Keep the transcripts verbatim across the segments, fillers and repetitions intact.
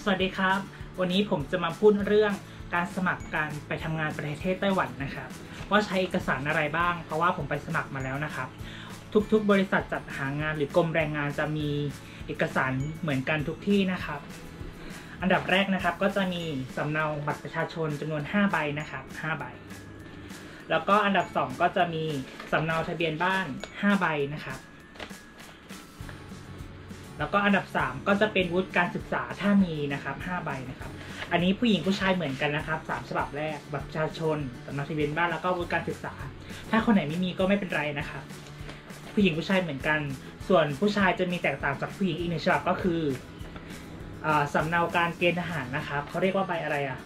สวัสดีครับวันนี้ผมจะมาพูดเรื่องการสมัครการไปทำงานประเทศไต้หวันนะครับว่าใช้เอกสารอะไรบ้างเพราะว่าผมไปสมัครมาแล้วนะครับทุกๆบริษัทจัดหางานหรือกรมแรงงานจะมีเอกสารเหมือนกันทุกที่นะครับอันดับแรกนะครับก็จะมีสำเนาบัตรประชาชนจำนวนห้าใบนะครับห้าใบแล้วก็อันดับสองก็จะมีสำเนาทะเบียนบ้านห้าใบนะครับแล้วก็อันดับสามก็จะเป็นวุฒิการศึกษาถ้ามีนะครับห้าใบนะครับอันนี้ผู้หญิงผู้ชายเหมือนกันนะครับสามฉบับแรกบัตรประชาชนสำเนาทะเบียนบ้านแล้วก็วุฒิการศึกษาถ้าคนไหนไม่มีก็ไม่เป็นไรนะครับผู้หญิงผู้ชายเหมือนกันส่วนผู้ชายจะมีแตกต่างจากผู้หญิงอีกหนึ่งฉบับก็คือสำเนาการเกณฑ์ทหารนะครับเขาเรียกว่าใบอะไรอ่ะ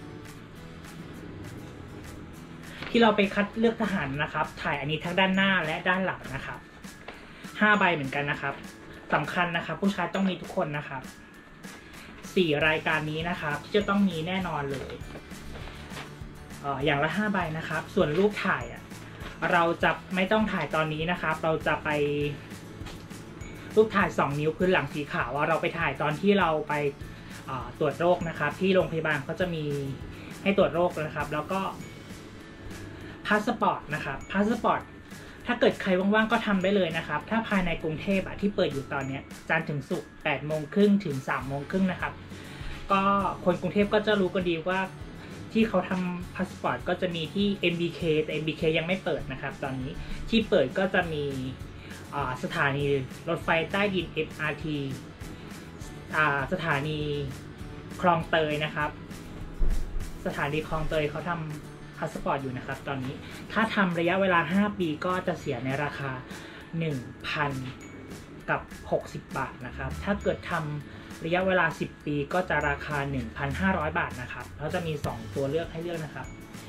ที่เราไปคัดเลือกทหารนะครับถ่ายอันนี้ทั้งด้านหน้าและด้านหลังนะครับห้าใบเหมือนกันนะครับสำคัญนะครับผู้ชายต้องมีทุกคนนะครับสี่รายการนี้นะครับที่จะต้องมีแน่นอนเลยเอ่ออย่างละห้าใบนะครับส่วนรูปถ่ายอ่ะเราจะไม่ต้องถ่ายตอนนี้นะครับเราจะไปรูปถ่ายสองนิ้วพื้นหลังสีขาวเราไปถ่ายตอนที่เราไปตรวจโรคนะครับที่โรงพยาบาลเขาจะมีให้ตรวจโรคนะครับแล้วก็พาสปอร์ตนะครับพาสปอร์ตถ้าเกิดใครว่างๆก็ทำได้เลยนะครับถ้าภายในกรุงเทพอะที่เปิดอยู่ตอนนี้จันทร์ถึงศุกร์แปดโมงครึ่งถึงสามโมงครึ่งนะครับก็คนกรุงเทพก็จะรู้กันดีว่าที่เขาทำพาสปอร์ตก็จะมีที่ เอ็ม บี เค แต่ เอ็ม บี เค ยังไม่เปิดนะครับตอนนี้ที่เปิดก็จะมีสถานีรถไฟใต้ดิน เอ็ม อาร์ ที สถานีคลองเตยนะครับสถานีคลองเตยเขาทำพาสปอร์ตอยู่นะครับตอนนี้ถ้าทำระยะเวลาห้าปีก็จะเสียในราคา หนึ่งพัน กับหกสิบบาทนะครับถ้าเกิดทำระยะเวลาสิบปีก็จะราคา หนึ่งพันห้าร้อย บาทนะครับแล้วจะมีสองตัวเลือกให้เลือกนะครับ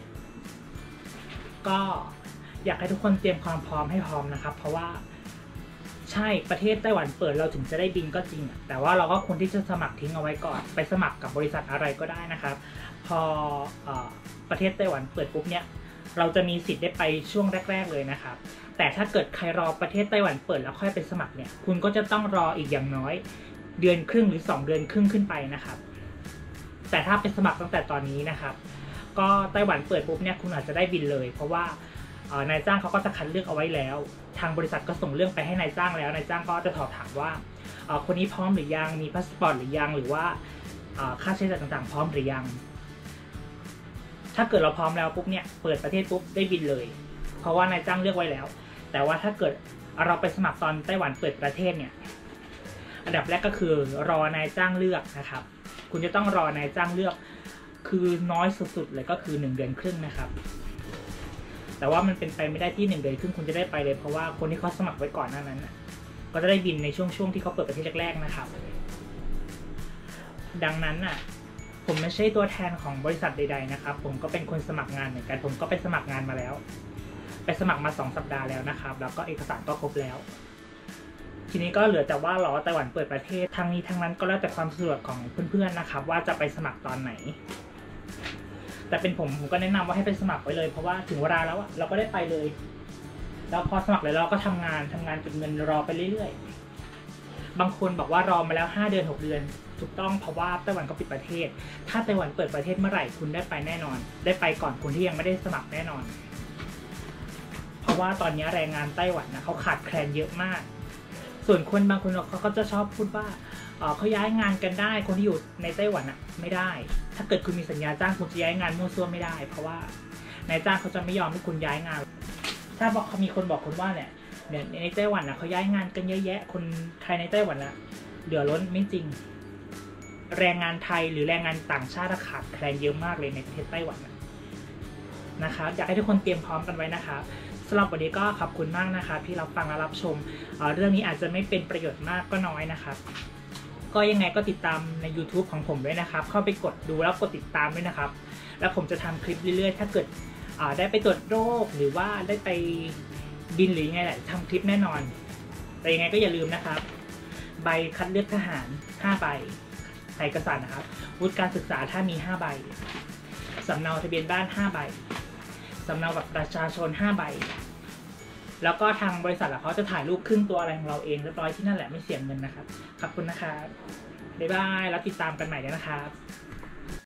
ก็อยากให้ทุกคนเตรียมความพร้อมให้พร้อมนะครับเพราะว่าใช่ประเทศไต้หวันเปิดเราถึงจะได้บินก็จริงแต่ว่าเราก็ควรที่จะสมัครทิ้งเอาไว้ก่อนไปสมัครกับบริษัทอะไรก็ได้นะครับพอเอ่อประเทศไต้หวันเปิดปุ๊บเนี่ยเราจะมีสิทธิ์ได้ไปช่วงแรกๆเลยนะครับแต่ถ้าเกิดใครรอประเทศไต้หวันเปิดแล้วค่อยไปสมัครเนี่ยคุณก็จะต้องรออีกอย่างน้อยเดือนครึ่งหรือสองเดือนครึ่งขึ้นไปนะครับแต่ถ้าไปสมัครตั้งแต่ตอนนี้นะครับก็ไต้หวันเปิดปุ๊บเนี่ยคุณอาจจะได้บินเลยเพราะว่านายจ้างเขาก็จะคัดเลือกเอาไว้แล้วทางบริษัทก็ส่งเรื่องไปให้นายจ้างแล้วนายจ้างก็จะสอบถามว่าคนนี้พร้อมหรือยังมีพาสปอร์ตหรือยังหรือว่าค่าใช้จ่ายต่างๆพร้อมหรือยังถ้าเกิดเราพร้อมแล้วปุ๊บเนี่ยเปิดประเทศปุ๊บได้บินเลยเพราะว่านายจ้างเลือกไว้แล้วแต่ว่าถ้าเกิดเราไปสมัครตอนไต้หวันเปิดประเทศเนี่ยอันดับแรกก็คือรอนายจ้างเลือกนะครับคุณจะต้องรอนายจ้างเลือกคือน้อยสุดๆเลยก็คือหนึ่งเดือนครึ่งนะครับแต่ว่ามันเป็นไปไม่ได้ที่หนึ่งเดือนครึ่งคุณจะได้ไปเลยเพราะว่าคนที่เขาสมัครไว้ก่อนหน้านั้นก็จะได้บินในช่วงช่วงที่เขาเปิดประเทศแรกๆนะครับดังนั้นน่ะผมไม่ใช่ตัวแทนของบริษัทใดๆนะครับผมก็เป็นคนสมัครงานเหมือนกันผมก็ไปสมัครงานมาแล้วไปสมัครมาสองสัปดาห์แล้วนะครับแล้วก็เอกสารก็ครบแล้วทีนี้ก็เหลือแต่ว่ารอไต้หวันเปิดประเทศทางนี้ทางนั้นก็แล้วแต่ความสะดวกของเพื่อนๆนะครับว่าจะไปสมัครตอนไหนแต่เป็นผมผมก็แนะนำว่าให้ไปสมัครไว้เลยเพราะว่าถึงเวลาแล้วอะเราก็ได้ไปเลยแล้วพอสมัครเลยเราก็ทำงานทำงานเก็บเงินรอไปเรื่อยๆบางคนบอกว่ารอมาแล้วห้าเดือนหกเดือนถูกต้องเพราะว่าไต้หวันก็ปิดประเทศถ้าไต้หวันเปิดประเทศเมื่อไหร่คุณได้ไปแน่นอนได้ไปก่อนคนที่ยังไม่ได้สมัครแน่นอนเพราะว่าตอนนี้แรงงานไต้หวันนะเขาขาดแคลนเยอะมากส่วนคนบางคนเขาก็จะชอบพูดว่าเขาย้ายงานกันได้คนที่อยู่ในไต้หวันอ่ะไม่ได้ถ้าเกิดคุณมีสัญญาจ้างคุณจะย้ายงานมั่วซั่วไม่ได้เพราะว่านายจ้างเขาจะไม่ยอมให้คุณย้ายงานถ้าบอกเขามีคนบอกคนว่าเนี่ยเนี่ยในไต้หวันอ่ะเขาย้ายงานกันเยอะแยะคนไทยในไต้หวันอ่ะเหลือล้นไม่จริงแรงงานไทยหรือแรงงานต่างชาติขาดแคลนเยอะมากเลยในประเทศไต้หวันนะครับอยากให้ทุกคนเตรียมพร้อมกันไว้นะครับสำหรับวันนี้ก็ขอบคุณมากนะคะที่รับฟังและรับชมเรื่องนี้อาจจะไม่เป็นประโยชน์มากก็น้อยนะครับก็ยังไงก็ติดตามใน ยูทูบ ของผมด้วยนะครับเข้าไปกดดูแล้วกดติดตามด้วยนะครับแล้วผมจะทำคลิปเรื่อยๆถ้าเกิดได้ไปตรวจโรคหรือว่าได้ไปบินหรือยังไงแหละทำคลิปแน่นอนแต่ยังไงก็อย่าลืมนะครับใบคัดเลือกทหารห้าใบเอกสารนะครับวุฒิการศึกษาถ้ามีห้าใบสำเนาทะเบียนบ้านห้าใบสำเนาบัตรประชาชนห้าใบแล้วก็ทางบริษัทเขาจะถ่ายรูปครึ่งตัวอะไรของเราเองเรียบร้อยที่นั่นแหละไม่เสียเงินนะครับขอบคุณนะครับบ๊ายบายแล้วติดตามกันใหม่ด้วยนะครับ